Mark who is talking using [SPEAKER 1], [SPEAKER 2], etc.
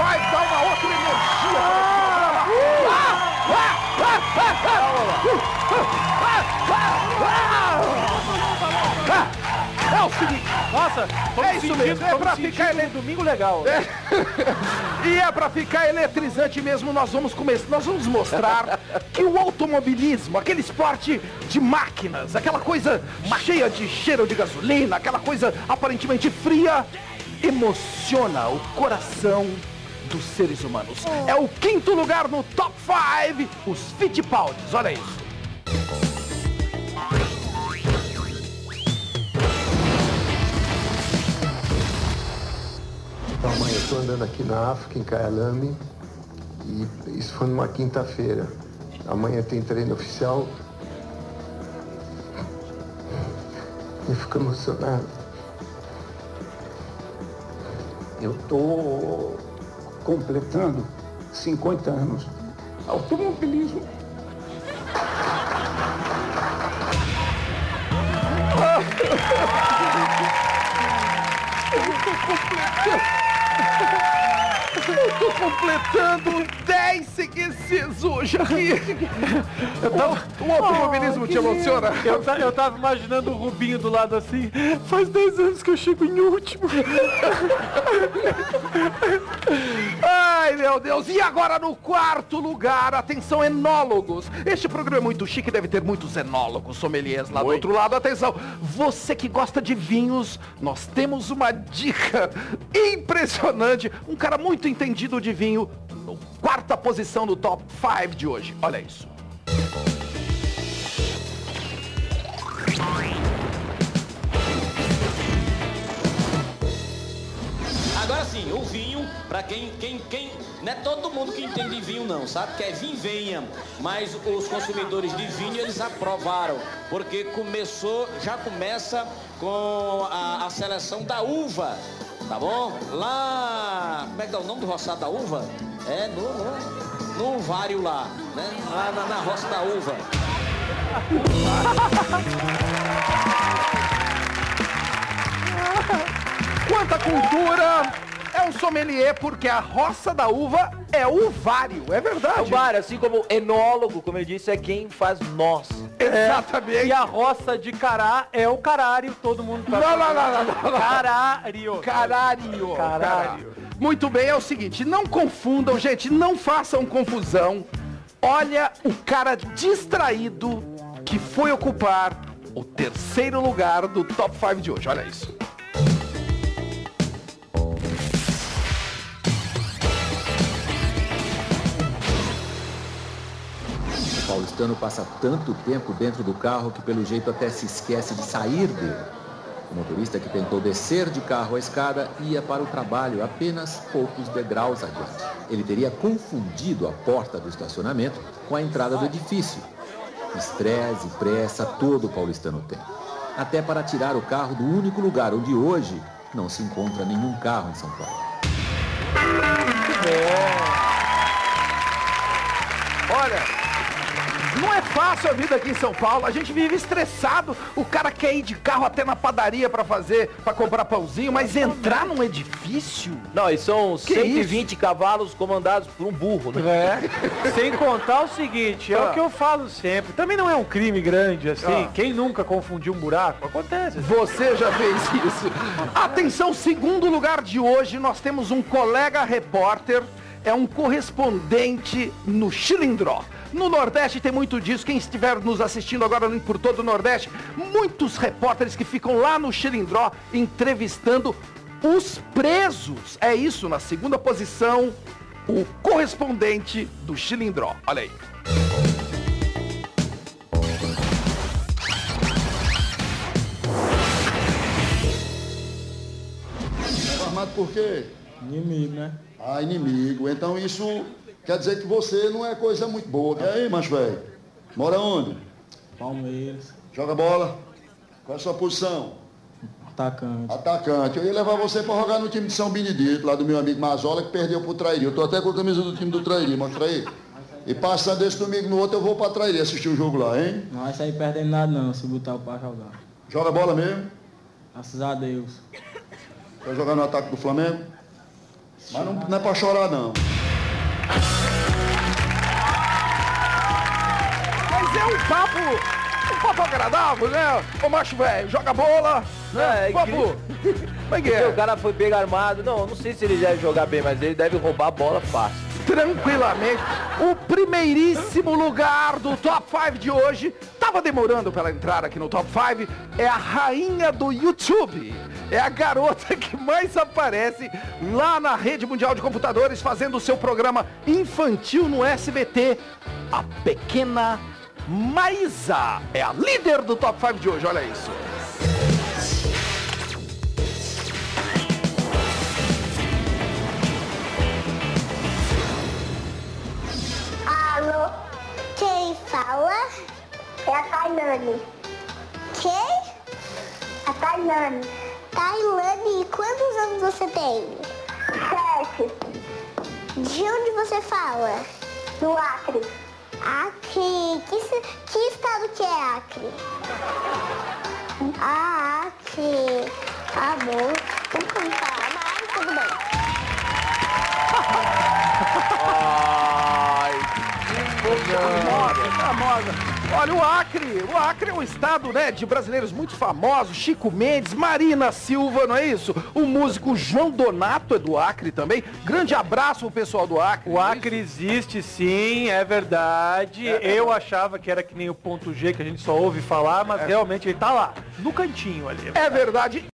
[SPEAKER 1] Five dá uma outra energia É o seguinte.
[SPEAKER 2] Nossa,
[SPEAKER 1] É isso mesmo, é pra ficar
[SPEAKER 2] domingo legal.
[SPEAKER 1] E é pra ficar eletrizante mesmo, nós vamos mostrar que o automobilismo, aquele esporte de máquinas, aquela coisa cheia de cheiro de gasolina, aquela coisa aparentemente fria, emociona o coração dos seres humanos. É o 5º lugar no Top 5, os Fittipaldis, olha isso.
[SPEAKER 3] Então, mãe, eu estou andando aqui na África, em Kyalami, e isso foi numa quinta-feira. Amanhã tem treino oficial. Eu fico emocionado.
[SPEAKER 4] Eu estou completando 50 anos de automobilismo.
[SPEAKER 1] Eu tô completando 10 CQCs hoje aqui. O automobilismo te emociona?
[SPEAKER 2] Eu tava imaginando o Rubinho do lado assim. Faz 10 anos que eu chego em último.
[SPEAKER 1] Ai, meu Deus. E agora no 4º lugar, atenção, enólogos. Este programa é muito chique, deve ter muitos enólogos, sommeliers lá do outro lado. Atenção, você que gosta de vinhos, nós temos uma dica impressionante. Um cara muito entendido de vinho, no 4ª posição do Top 5 de hoje. Olha isso.
[SPEAKER 5] Agora sim, o vinho, pra quem não é todo mundo que entende de vinho não, sabe? Que é vinha, mas os consumidores de vinho, eles aprovaram, porque já começa com a seleção da uva, tá bom? Lá, como é que é o nome do roçado da uva? É no Vário lá, né? Lá na roça da uva.
[SPEAKER 1] Quanta cultura! É um sommelier porque a roça da uva é o vário, é verdade.
[SPEAKER 6] O vário, assim como enólogo, como eu disse, é quem faz nós.
[SPEAKER 1] Exatamente.
[SPEAKER 2] E a roça de cará é o carário, todo mundo tá...
[SPEAKER 1] Não.
[SPEAKER 2] Carário.
[SPEAKER 1] Carário. Muito bem, é o seguinte, não confundam, gente, não façam confusão. Olha o cara distraído que foi ocupar o 3º lugar do Top 5 de hoje, olha isso.
[SPEAKER 7] O paulistano passa tanto tempo dentro do carro que pelo jeito até se esquece de sair dele. O motorista que tentou descer de carro a escada ia para o trabalho apenas poucos degraus adiante. Ele teria confundido a porta do estacionamento com a entrada do edifício. Estresse e pressa todo paulistano tem. Até para tirar o carro do único lugar onde hoje não se encontra nenhum carro em São Paulo.
[SPEAKER 1] Olha, não é fácil a vida aqui em São Paulo, a gente vive estressado, o cara quer ir de carro até na padaria pra comprar pãozinho, mas entrar num edifício?
[SPEAKER 6] Não, e são
[SPEAKER 1] Que
[SPEAKER 6] 120 cavalos comandados por um burro, né?
[SPEAKER 2] Sem contar o seguinte, é o que eu falo sempre, também não é um crime grande assim, quem nunca confundiu um buraco? Acontece.
[SPEAKER 1] Você já fez isso. Atenção, 2º lugar de hoje, nós temos um colega repórter, é um correspondente no Chilindró. No Nordeste tem muito disso, quem estiver nos assistindo agora por todo o Nordeste, muitos repórteres que ficam lá no Chilindró entrevistando os presos. É isso, na 2ª posição, o correspondente do Chilindró. Olha aí.
[SPEAKER 8] Armado por quê?
[SPEAKER 2] Inimigo, né?
[SPEAKER 8] Ah, inimigo. Então isso quer dizer que você não é coisa muito boa. E aí, macho velho? Mora onde?
[SPEAKER 2] Palmeiras.
[SPEAKER 8] Joga bola? Qual é a sua posição?
[SPEAKER 2] Atacante.
[SPEAKER 8] Atacante. Eu ia levar você para jogar no time de São Benedito, lá do meu amigo Mazola, que perdeu pro Trairi. Eu tô até com a camisa do time do Trairi, mostra aí. E passando esse domingo no outro, eu vou para Trairi assistir o jogo lá, hein?
[SPEAKER 2] Não vai sair perdendo nada não, se botar o para jogar.
[SPEAKER 8] Joga bola mesmo?
[SPEAKER 2] Graças a Deus.
[SPEAKER 8] Vai jogar no ataque do Flamengo? Mas não é pra chorar, não.
[SPEAKER 1] Mas é um papo agradável, né? Ô macho velho, joga bola, né? Papo. Como é que é?
[SPEAKER 6] O cara foi pegar armado. Não sei se ele deve jogar bem, mas ele deve roubar a bola fácil.
[SPEAKER 1] Tranquilamente. O primeiríssimo lugar do Top 5 de hoje, tava demorando pra ela entrar aqui no Top 5, é a rainha do YouTube. É a garota que mais aparece lá na Rede Mundial de Computadores, fazendo o seu programa infantil no SBT. A pequena Maísa é a líder do Top 5 de hoje, olha isso.
[SPEAKER 9] Alô, quem fala? É a Tailane. Quem? A Tailane. Tailane, quantos anos você tem? 7. De onde você fala? Do Acre. Acre. Que estado que é Acre? Ah, Acre. Tá bom. Nunca me falar, mas tudo bem.
[SPEAKER 1] Famosa. Olha, o Acre é um estado, né, de brasileiros muito famosos, Chico Mendes, Marina Silva, não é isso? O músico João Donato é do Acre também. Grande abraço pro pessoal do Acre.
[SPEAKER 2] O Acre existe sim, é verdade. Eu achava que era que nem o ponto G, que a gente só ouve falar, mas realmente ele tá lá, no cantinho ali.
[SPEAKER 1] É verdade.